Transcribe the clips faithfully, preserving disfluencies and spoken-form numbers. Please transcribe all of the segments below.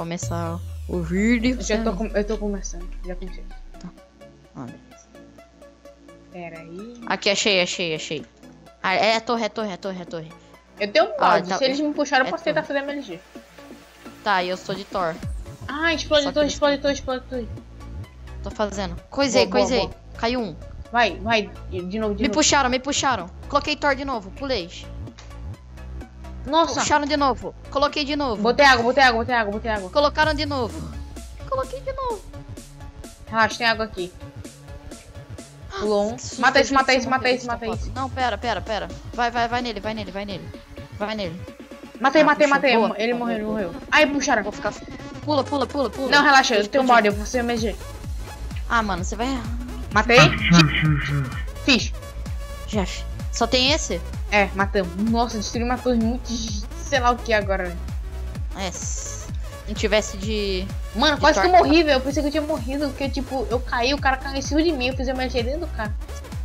começar o vídeo. Eu já tô, com... eu tô começando, já comecei. Tá. Ah, Pera aí. aqui, achei, achei, achei. Ah, é a torre, é a torre, é a torre, é a torre. Eu tenho um Ah, balde, tá... se eles me puxarem, eu é posso torre. tentar fazer M L G. Tá, e eu sou de Thor. Ah, explode Só torre, que explode eles- torre, explode torre. Tô fazendo. Coisei, Boa, boa, coisei. boa. Caiu um. Vai, vai, de novo, de Me novo. puxaram, me puxaram. Coloquei Thor de novo, pulei. Nossa, Puxaram de novo. Coloquei de novo. botei água, botei água, botei água, botei água. Colocaram de novo. Coloquei de novo. Relaxa, tem água aqui. Pulou um. Que susto, Mata eu esse, juro mata que esse, eu mata morri esse, mata desse esse. Não, pera, pera, pera. Vai, vai, vai nele, vai nele, vai nele. Vai nele. Matei, Ah, matei, puxou. matei. Boa. Ele Boa, morreu, ele boa, morreu. Aí, puxaram. Vou ficar... Pula, pula, pula, pula. Não, relaxa, eu tenho um explodi. balde, eu vou ser M L G. Ah, mano, você vai... Matei. Fiz. Jeff, só tem esse? É, matamos. Nossa, destruí uma torre muito... sei lá o que agora, velho. É, se não tivesse de... Mano, De quase que eu torta. morri, velho. Eu pensei que eu tinha morrido, porque, tipo, eu caí, o cara caiu em cima de mim, eu fiz M L G dentro do cara.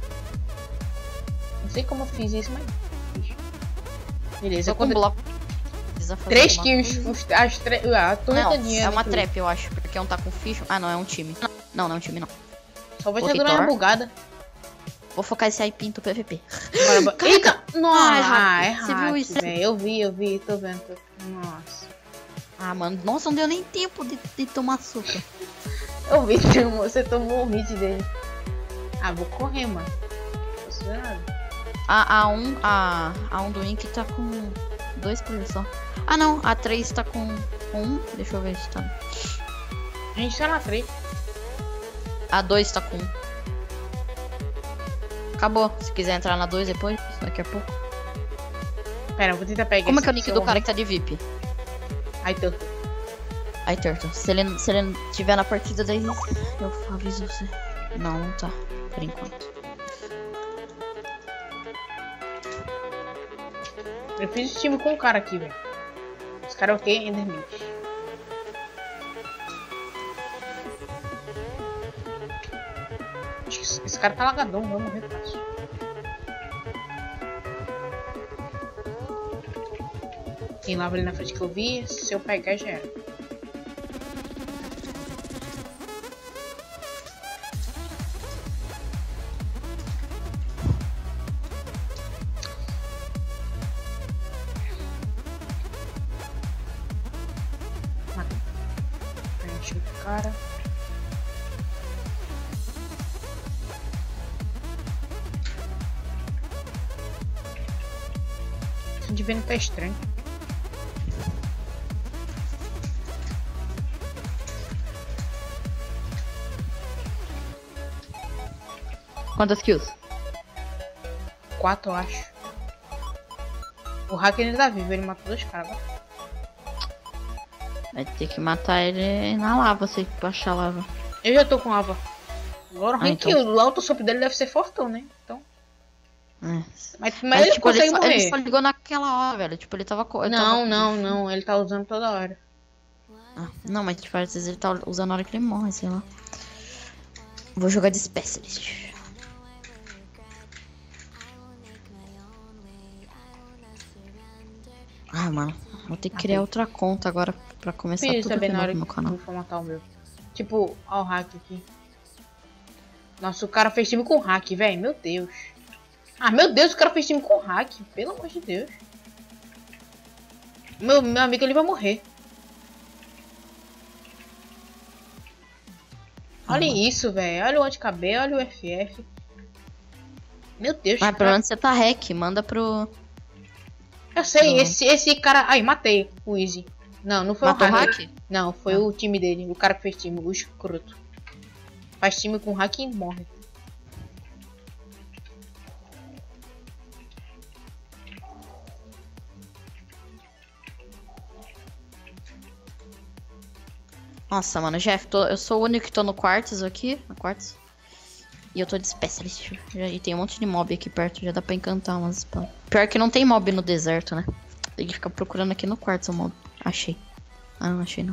Não sei como eu fiz isso, mas... fiz. Beleza, Tô eu com um contei... bloco. Precisa fazer Três alguma kills, coisa. os- as tre... ah, a torre Não, todinha. é uma destruí. trap, eu acho. Porque um tá com ficho. Ah, não, é um time. Não, não é um time, não. Só vai ter Coloquei dando uma Thor. bugada. Vou focar esse aí pinto P V P. Bora, bora. Caraca. Eita! Nossa, Ah, é hack. ah, é Você viu hack, isso? velho. Eu vi, eu vi, tô vendo. Tô... Nossa. Ah, mano, nossa, não deu nem tempo de, de tomar açúcar. Eu vi que você tomou o hit dele. Ah, vou correr, mano. Não posso ver nada. A, a um, a, a um do Ink tá com dois players só. Ah, não, a três tá com, com um. Deixa eu ver se tá. A gente tá na três. A dois tá com um. Acabou. Se quiser entrar na dois depois, daqui a pouco. Pera, eu vou tentar pegar Como é esse que é o nick do cara que tá de V I P? Aí, tô. Aí, Turtle. Se ele, se ele tiver na partida, daí eu aviso você. Não, não tá. Por enquanto. Eu fiz esse time com um cara aqui, velho. Os caras ok, Endermint. Acho que esse esse cara tá lagadão, vai morrer fácil. Tem lava ali na frente que eu vi, se eu pegar já era. Matei. Preenchi o cara. Esse de vendo tá estranho. Quantas kills? Quatro, eu acho. O hacker ainda tá vivo, ele matou dois caras agora. Vai ter que matar ele na lava, se achar lava. Eu já tô com lava. Agora o Ah, rank, então. o alto sop dele deve ser fortão, né? Então. É. Mas, mas, Mas, ele tipo, consegue ele só, morrer. ele só ligou naquela hora, velho. Tipo, ele tava... co- ele Não, tava... não, não. Ele tá usando toda hora. Ah, não, mas tipo, às vezes ele tá usando na hora que ele morre, sei lá. Vou jogar de Specialist. Ah, mano. Vou ter que criar outra conta agora pra começar Fiz tudo também de na novo hora no que meu canal. vou formatar o meu. Tipo, ó o hack aqui. Nossa, o cara fez time com hack, velho. Meu Deus. Ah, meu Deus, o cara fez time com hack. Pelo amor de Deus. Meu, meu amigo, ele vai morrer. Olha Ah, isso, velho. Olha o anti-cabelo, olha o F F. Meu Deus, Mas pelo cara. menos você tá hack, manda pro... Eu sei, Não. esse, esse cara... Ai, matei o Easy. Não, não foi Matou o o hack. hack? Não, foi Ah. o time dele. O cara que fez time, o escroto. Faz time com hack e morre. Nossa, mano, Jeff, tô- eu sou o único que tô no quartos aqui. No quartos. E eu tô de Specialist. Já- E tem um monte de mob aqui perto, já dá pra encantar umas spam. Pior que não tem mob no deserto, né? Tem que ficar procurando aqui no quarto o mob. Achei. Ah, não achei não.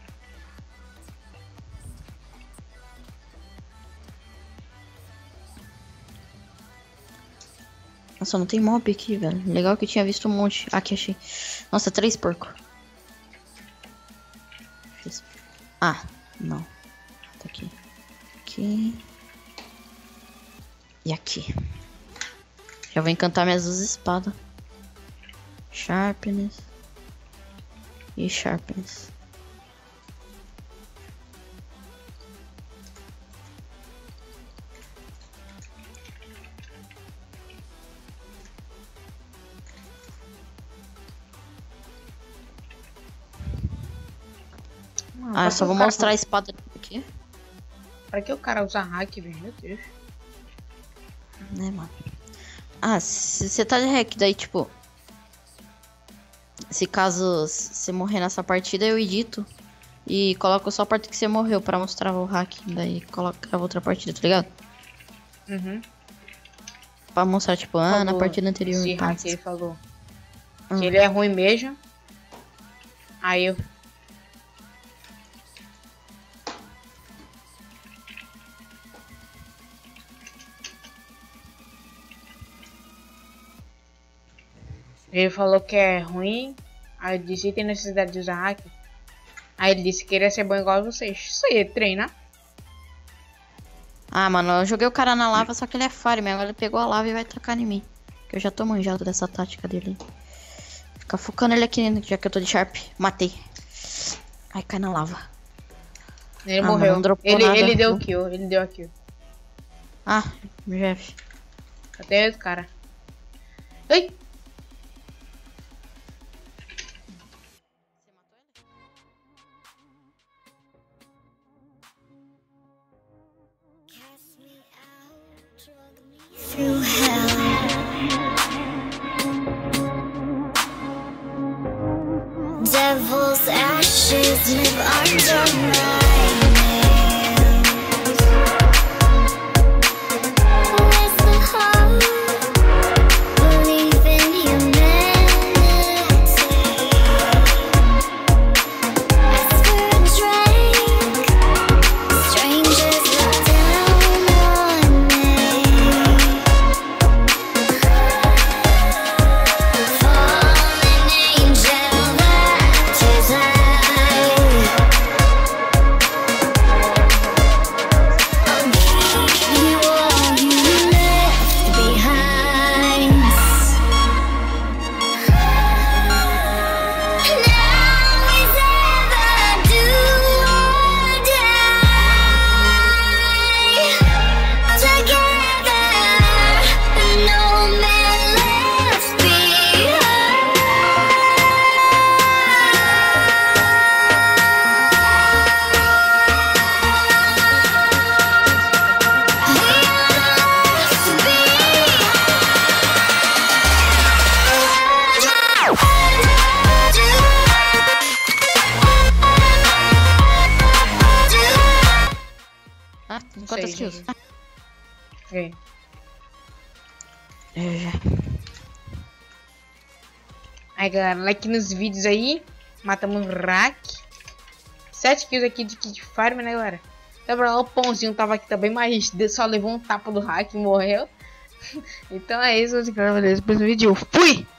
Nossa, não tem mob aqui, velho. Legal que eu tinha visto um monte. Aqui, achei. Nossa, três porcos. Ah, não. Tá aqui. Aqui. E aqui. Já vou encantar minhas duas espadas. Sharpness. E Sharpness. Ah, eu só vou mostrar a espada aqui. Pra que o cara usa hack, velho? Meu Deus. Né, mano? Ah, se você tá de hack, daí tipo... Se caso você morrer nessa partida, eu edito. E coloco só a parte que você morreu pra mostrar o hack. Daí coloco a outra partida, tá ligado? Uhum. Pra mostrar, tipo, ah, Falou, na partida anterior. esse Tá. hack ele falou Hum. que ele é ruim mesmo. Aí eu... Ele falou que é ruim. Aí eu disse, tem necessidade de usar hack. Aí ele disse que queria ser bom igual a vocês. Isso aí, treina. Ah, mano, eu joguei o cara na lava, só que ele é fire, mas agora ele pegou a lava e vai tacar em mim. Que eu já tô manjado dessa tática dele. Ficar focando ele aqui, já que eu tô de Sharp. Matei. Ai, cai na lava. Ele Ah, morreu. mano, não ele, nada. ele deu o kill, ele deu a kill. Ah, Jeff. Até outro cara. Ai! Through hell, devil's ashes live under my nails. Where's the hope? Believe in humanity. Ask for a drink. Strangers look down on me. Fallen angel that is I. I'll give you all you left behind. Now is ever do or die. Together, no man left behind. Ah, tem quantas Sei, kills? É. Eu já. Aí galera, like nos vídeos aí. Matamos um rack. sete kills aqui de Kid Farm, né galera? Então pra lá, o Pãozinho tava aqui também, mas só levou um tapa do hack e morreu. Então é isso, meus caras. Beleza, depois do vídeo. Fui!